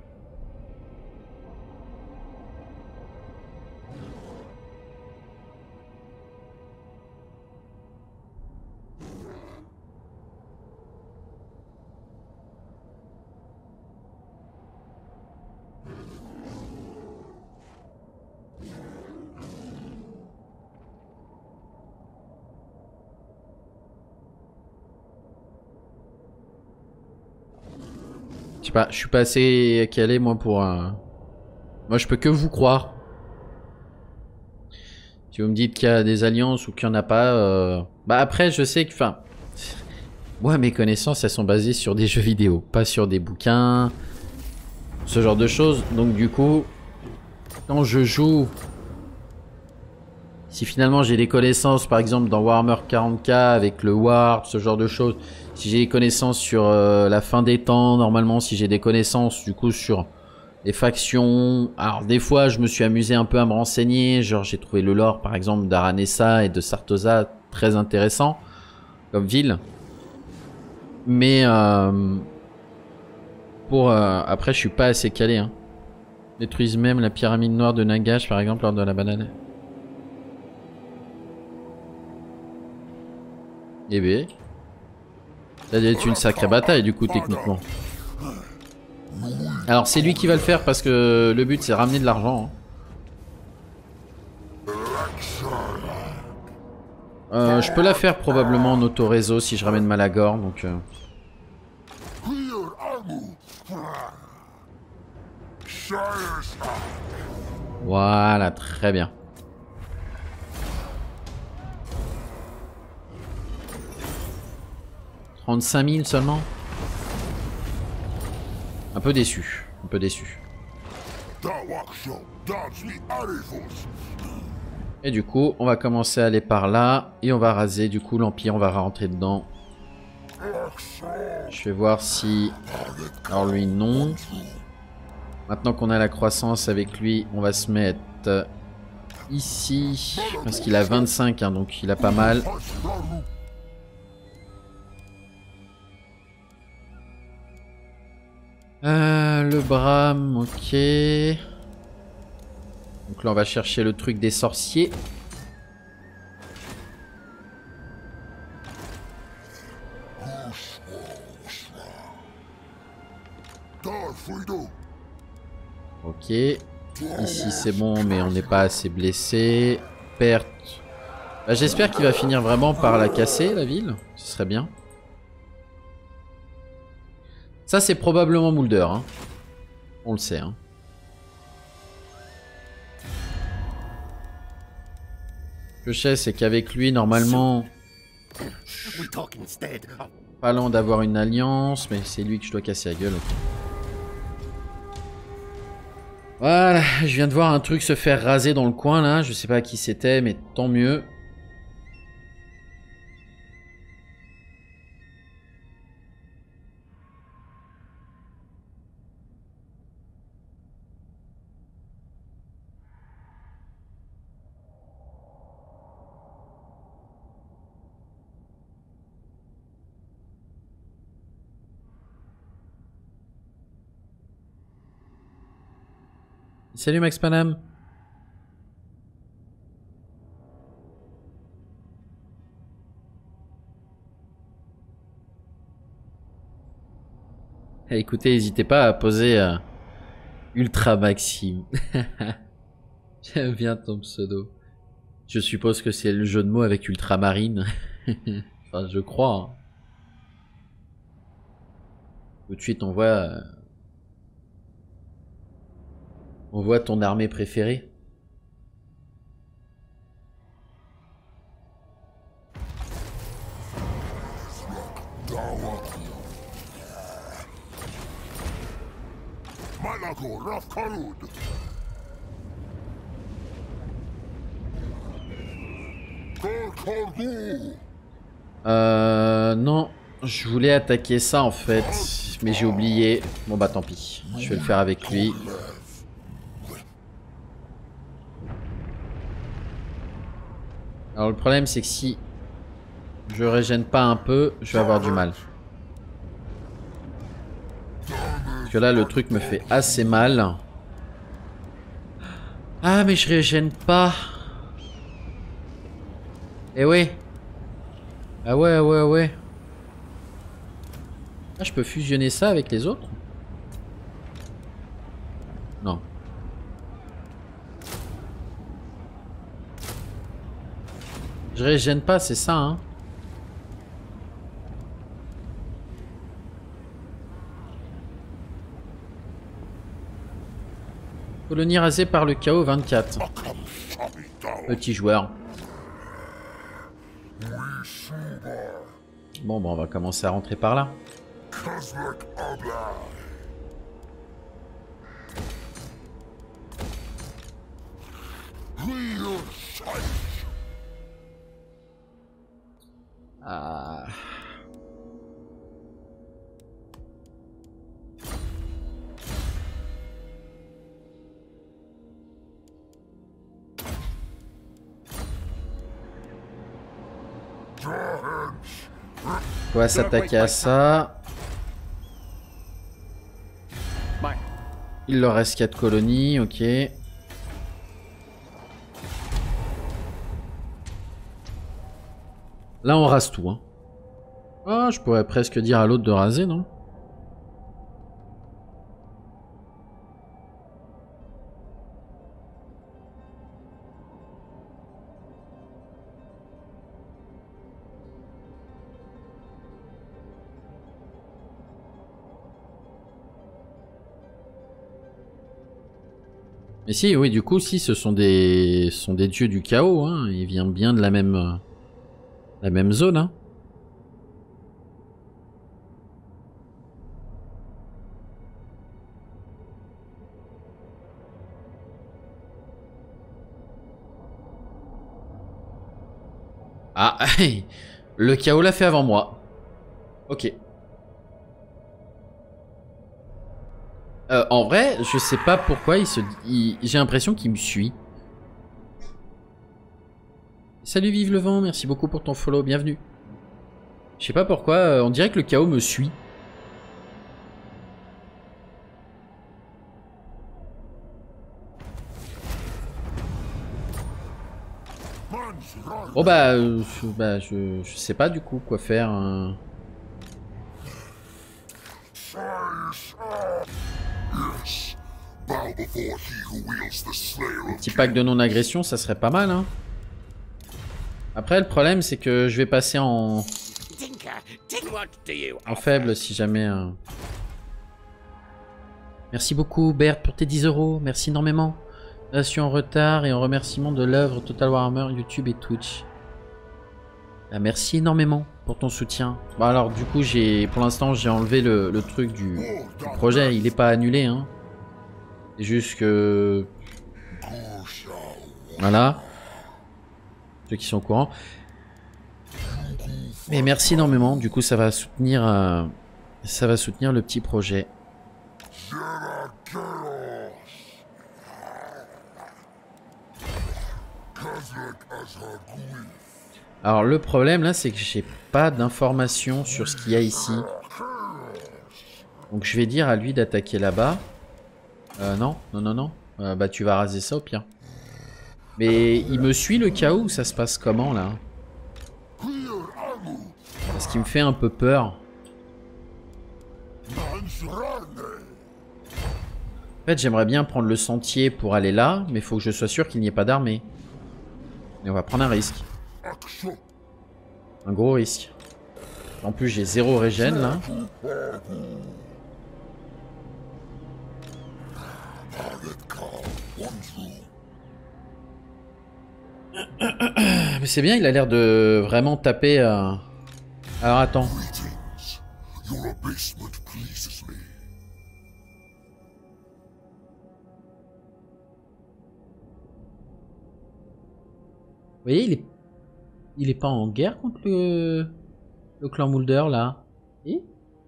[SPEAKER 1] Je sais pas, je suis pas assez calé moi pour... Moi je peux que vous croire. Si vous me dites qu'il y a des alliances ou qu'il n'y en a pas... Bah après je sais que... Enfin... Moi mes connaissances elles sont basées sur des jeux vidéo, pas sur des bouquins... Ce genre de choses. Donc du coup... Quand je joue... Si finalement j'ai des connaissances par exemple dans Warhammer 40k avec le Warp, ce genre de choses... Si j'ai des connaissances sur la fin des temps, normalement, si j'ai des connaissances du coup sur Les factions... Alors des fois je me suis amusé un peu à me renseigner. Genre j'ai trouvé le lore par exemple d'Aranessa et de Sartosa très intéressant. Comme ville. Mais... après je suis pas assez calé. Hein. Détruisent même la pyramide noire de Nagash par exemple lors de la banane. Eh bien... Ça doit être une sacrée bataille du coup techniquement. Alors c'est lui qui va le faire parce que le but c'est ramener de l'argent. Je peux la faire probablement en auto-réseau si je ramène Malagor donc... Voilà, très bien. « 35 000 seulement ?» Un peu déçu, un peu déçu. Et du coup, on va commencer à aller par là. Et on va raser du coup l'Empire, on va rentrer dedans. Je vais voir si... Alors lui, non. Maintenant qu'on a la croissance avec lui, on va se mettre ici. Parce qu'il a 25, hein, donc il a pas mal. Le Bram, ok. Donc là on va chercher le truc des sorciers. Ok. Ici c'est bon mais on n'est pas assez blessé. Perte. Bah, j'espère qu'il va finir vraiment par la casser la ville. Ce serait bien. Ça c'est probablement Moulder. Hein. On le sait. Hein. Le sais c'est qu'avec lui normalement... Pas loin d'avoir une alliance, mais c'est lui que je dois casser la gueule. Okay. Voilà, je viens de voir un truc se faire raser dans le coin là, je sais pas qui c'était, mais tant mieux. Salut Max Panam. Hey, écoutez, n'hésitez pas à poser Ultra Maxime. J'aime bien ton pseudo. Je suppose que c'est le jeu de mots avec Ultramarine. Enfin, je crois. Hein. Tout de suite, on voit ton armée préférée. Non, je voulais attaquer ça en fait, mais j'ai oublié. Bon bah tant pis, je vais le faire avec lui. Alors le problème c'est que si je régène pas un peu, je vais avoir du mal. Parce que là le truc me fait assez mal. Ah mais je régène pas. Eh ouais. Ah ouais, ouais, ouais. Ah, je peux fusionner ça avec les autres? Non. Je régène pas, c'est ça, hein. Colonie rasée par le chaos 24. Petit joueur. Bon, bah on va commencer à rentrer par là. Ah. On va s'attaquer à ça. Il leur reste 4 colonies, ok. Là, on rase tout, hein. Ah, je pourrais presque dire à l'autre de raser, non? Mais si, oui, du coup, si, ce sont des dieux du chaos, hein. Ils viennent bien de la même zone, hein. Ah, le chaos l'a fait avant moi. Ok. En vrai, je sais pas pourquoi j'ai l'impression qu'il me suit. Salut Vive le Vent, merci beaucoup pour ton follow, bienvenue. Je sais pas pourquoi, on dirait que le chaos me suit. Oh bah, je sais pas du coup quoi faire. Un petit pack de non-agression, ça serait pas mal, hein. Après, le problème, c'est que je vais passer en faible si jamais... Merci beaucoup, Bert, pour tes 10 €. Merci énormément. Je suis en retard et en remerciement de l'œuvre Total Warhammer, YouTube et Twitch. Merci énormément pour ton soutien. Bon alors du coup pour l'instant j'ai enlevé le truc du projet, il est pas annulé hein. C'est juste que... Voilà. Ceux qui sont au courant. Mais merci énormément, du coup ça va soutenir le petit projet. Alors le problème là c'est que j'ai pas d'informations sur ce qu'il y a ici. Donc je vais dire à lui d'attaquer là-bas. Non. Bah tu vas raser ça au pire. Mais il me suit le chaos ou ça se passe comment là? Parce qu'il me fait un peu peur. En fait j'aimerais bien prendre le sentier pour aller là. Mais il faut que je sois sûr qu'il n'y ait pas d'armée. Et on va prendre un risque. Un gros risque. En plus j'ai 0 régène là. Mais c'est bien, il a l'air de vraiment taper. Alors attends. Vous voyez, il est pas en guerre contre le clan Mulder là. Et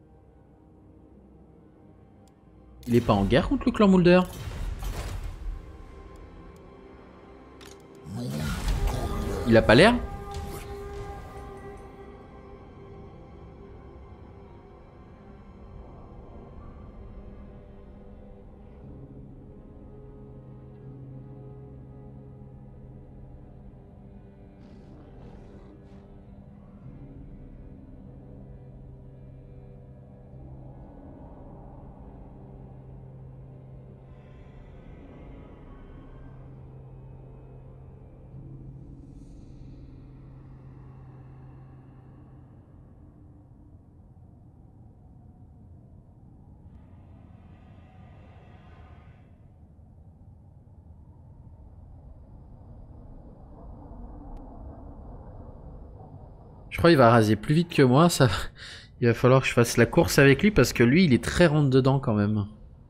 [SPEAKER 1] il est pas en guerre contre le clan Mulder. Il a pas l'air. Je crois qu'il va raser plus vite que moi, ça. Il va falloir que je fasse la course avec lui parce que lui, il est très rentre dedans quand même.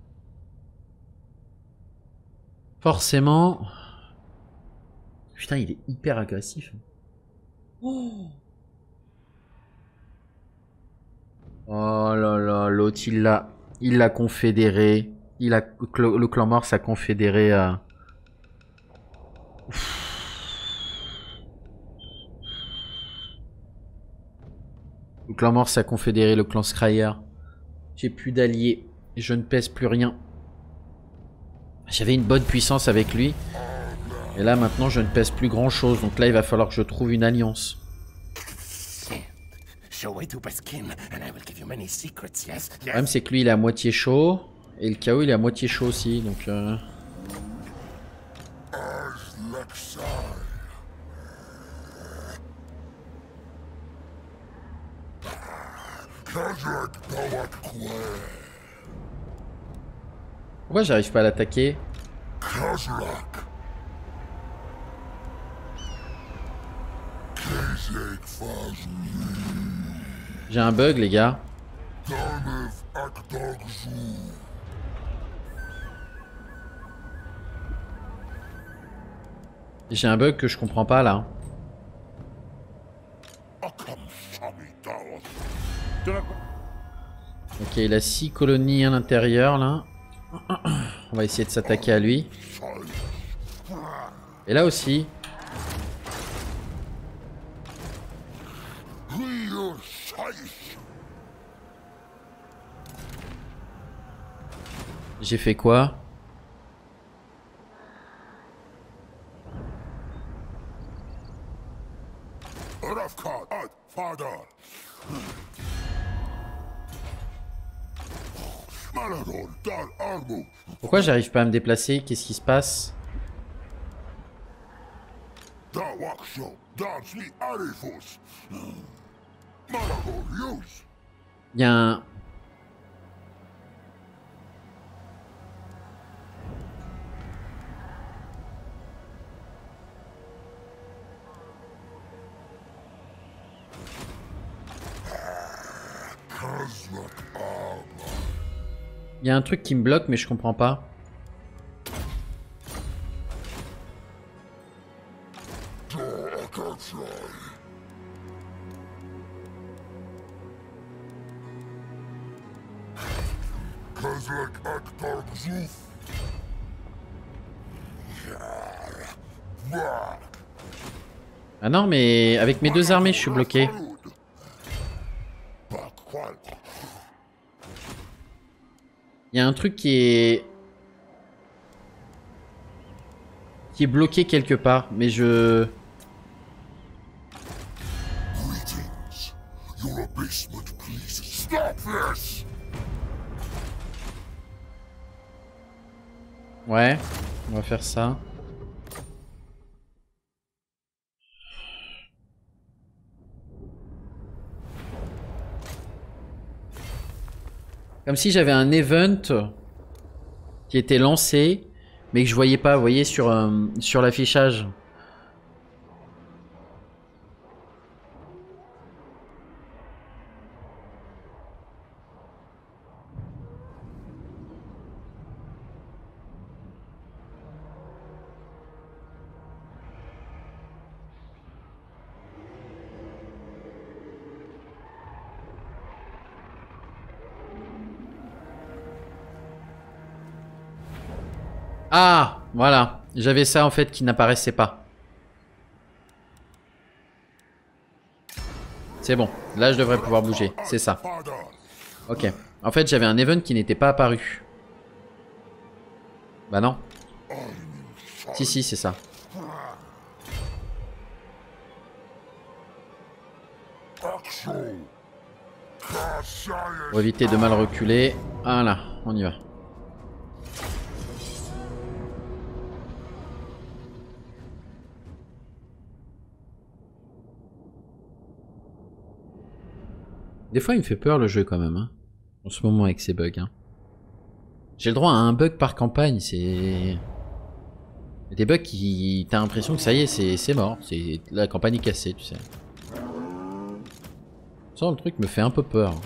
[SPEAKER 1] Forcément. Putain, il est hyper agressif. Oh là là, l'autre il l'a confédéré. Le clan mort s'est confédéré à... Le clan mort s'est confédéré, le clan Scryer. J'ai plus d'alliés. Et je ne pèse plus rien. J'avais une bonne puissance avec lui. Et là, maintenant, je ne pèse plus grand chose. Donc là, il va falloir que je trouve une alliance. Le problème, c'est que lui, il est à moitié chaud. Et le chaos, il est à moitié chaud aussi. Donc... Pourquoi j'arrive pas à l'attaquer? J'ai un bug, les gars. J'ai un bug que je comprends pas là. Ok, il a 6 colonies à l'intérieur là. On va essayer de s'attaquer à lui. Et là aussi. J'ai fait quoi? Pourquoi j'arrive pas à me déplacer? Qu'est-ce qui se passe? Il y a un... Il y a un truc qui me bloque mais je comprends pas. Ah non mais avec mes deux armées je suis bloqué. Il y a un truc qui est bloqué quelque part, mais je... Ouais, on va faire ça. Comme si j'avais un event qui était lancé, mais que je voyais pas, vous voyez, sur l'affichage. Ah, voilà. J'avais ça en fait qui n'apparaissait pas. C'est bon. Là, je devrais pouvoir bouger. C'est ça. Ok. En fait, j'avais un event qui n'était pas apparu. Bah non. Si, si, c'est ça. Pour éviter de mal reculer. Voilà, on y va. Des fois, il me fait peur le jeu quand même, hein. En ce moment avec ses bugs, hein. J'ai le droit à un bug par campagne, c'est... Des bugs qui... T'as l'impression que ça y est, c'est mort. La campagne est cassée, tu sais. Ça, le truc me fait un peu peur.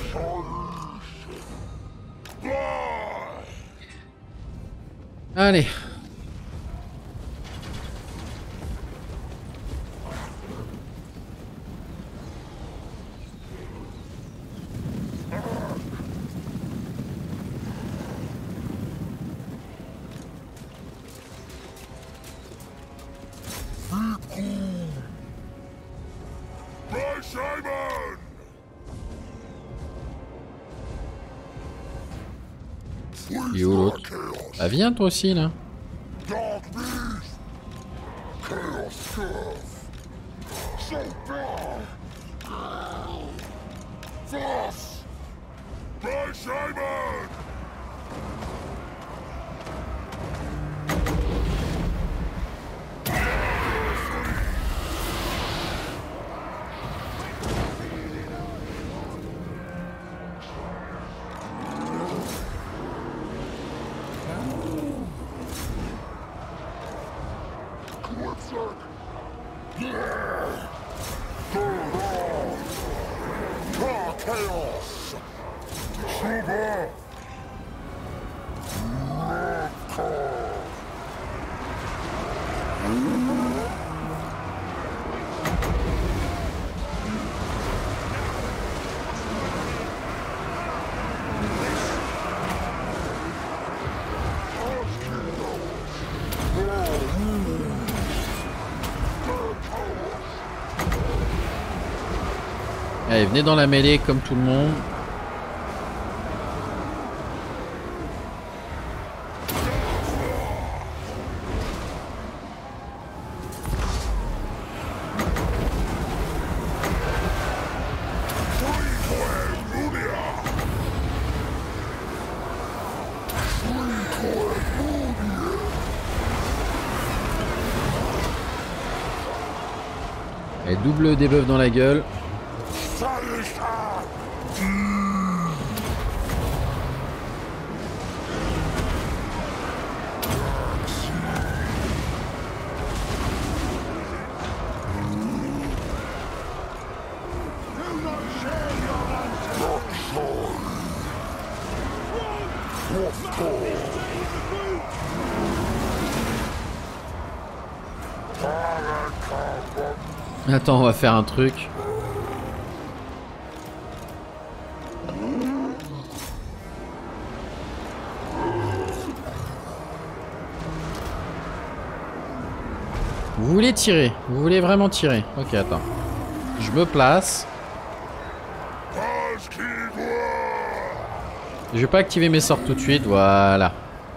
[SPEAKER 1] Allez. Il est où l'autre? Bah viens toi aussi là. Allez, venez dans la mêlée comme tout le monde. Allez, double debuff dans la gueule. Attends, on va faire un truc. Vous voulez tirer? Vous voulez vraiment tirer? Ok, attends. Je me place. Je vais pas activer mes sorts tout de suite, voilà.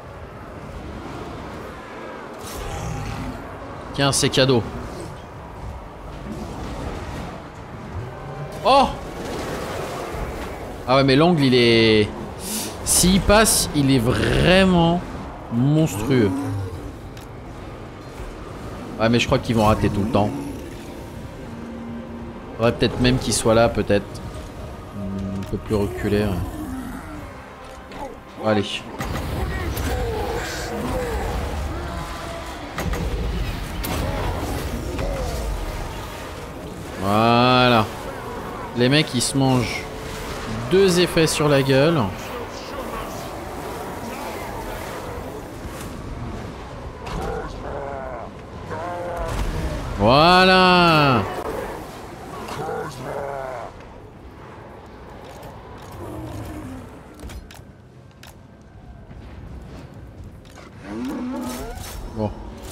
[SPEAKER 1] Tiens, c'est cadeau. Oh! Ah ouais, mais l'angle, il est... S'il passe, il est vraiment monstrueux. Ouais, mais je crois qu'ils vont rater tout le temps. Faudrait peut-être même qu'il soit là, peut-être. Un peu plus reculé. Allez. Voilà. Les mecs, ils se mangent 2 effets sur la gueule. Voilà. Bon.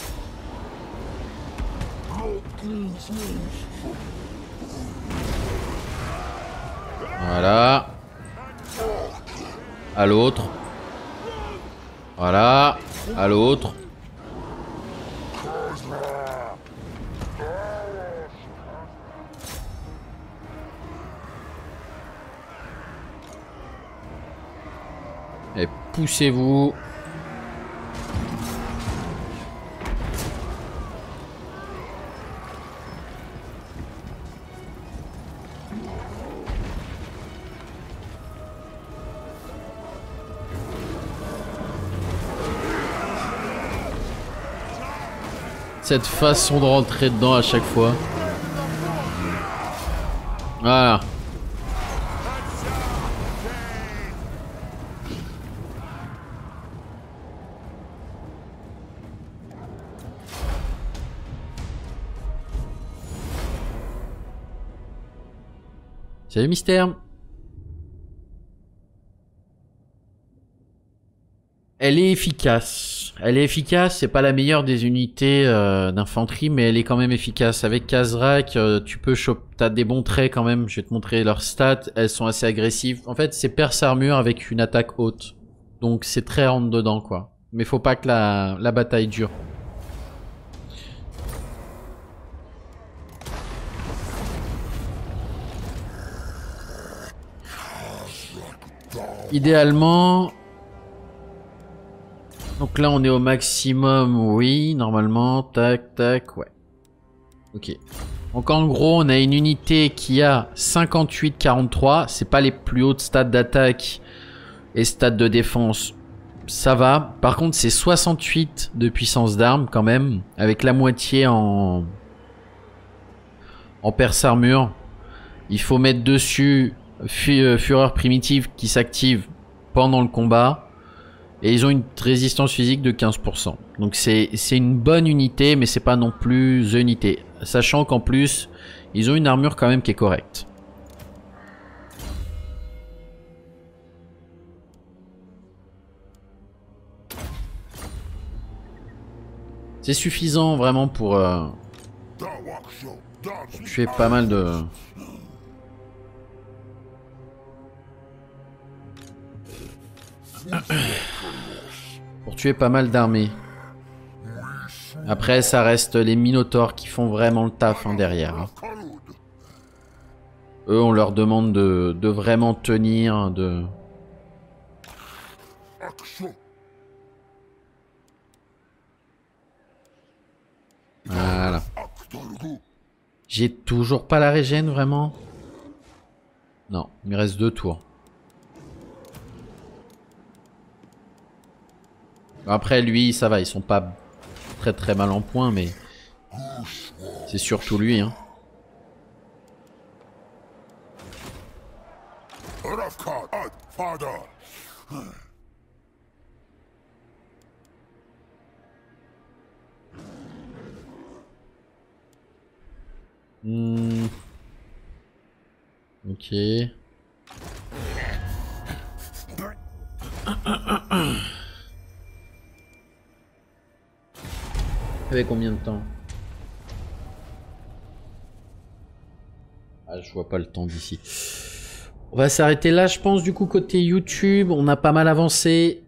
[SPEAKER 1] Voilà. À l'autre. Voilà. À l'autre. Et poussez-vous. Cette façon de rentrer dedans à chaque fois. Voilà. Salut Mystère. Elle est efficace. Elle est efficace, c'est pas la meilleure des unités d'infanterie, mais elle est quand même efficace. Avec Khazrak, tu peux choper... T'as des bons traits quand même, je vais te montrer leurs stats. Elles sont assez agressives. En fait, c'est perce armure avec une attaque haute. Donc c'est très rentre dedans, quoi. Mais faut pas que la bataille dure. Idéalement... Donc là, on est au maximum, oui, normalement, tac, tac, ouais. Ok. Donc en gros, on a une unité qui a 58-43. C'est pas les plus hautes stats d'attaque et stats de défense. Ça va. Par contre, c'est 68 de puissance d'arme quand même, avec la moitié en perce armure. Il faut mettre dessus Fureur primitive qui s'active pendant le combat. Et ils ont une résistance physique de 15%. Donc c'est une bonne unité, mais c'est pas non plus the unité. Sachant qu'en plus, ils ont une armure quand même qui est correcte. C'est suffisant vraiment pour tuer pas mal de... Pour tuer pas mal d'armées. Après, ça reste les Minotaures qui font vraiment le taf derrière. Hein. Eux, on leur demande de vraiment tenir, de... Voilà. J'ai toujours pas la régène, vraiment? Non, il me reste 2 tours. Après, lui, ça va, ils sont pas très mal en point, mais c'est surtout lui, hein. Ok. Avec combien de temps? Ah, je vois pas le temps d'ici. On va s'arrêter là, je pense, du coup, côté YouTube. On a pas mal avancé.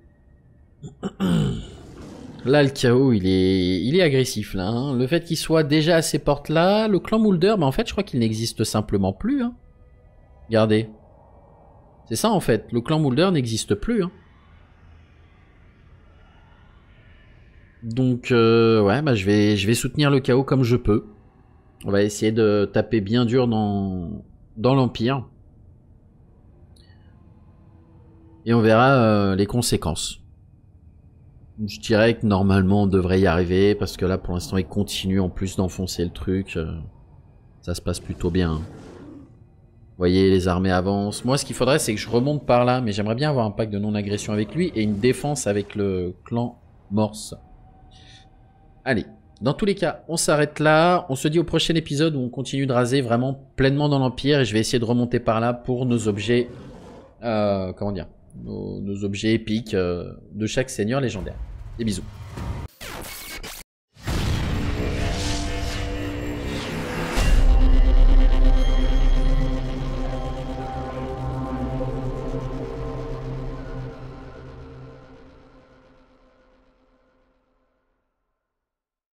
[SPEAKER 1] Là, le chaos, il est agressif, là. Hein. Le fait qu'il soit déjà à ces portes-là, le clan Moulder, bah, en fait, je crois qu'il n'existe simplement plus. Hein. Regardez. C'est ça, en fait. Le clan Moulder n'existe plus. Hein. Donc, ouais, bah, je vais soutenir le chaos comme je peux. On va essayer de taper bien dur dans l'Empire. Et on verra les conséquences. Je dirais que normalement on devrait y arriver, parce que là pour l'instant il continue en plus d'enfoncer le truc. Ça se passe plutôt bien. Vous voyez, les armées avancent. Moi ce qu'il faudrait c'est que je remonte par là, mais j'aimerais bien avoir un pacte de non-agression avec lui et une défense avec le clan Morse. Allez, dans tous les cas, on s'arrête là. On se dit au prochain épisode où on continue de raser vraiment pleinement dans l'Empire. Et je vais essayer de remonter par là pour nos objets... comment dire, nos objets épiques de chaque seigneur légendaire. Des bisous.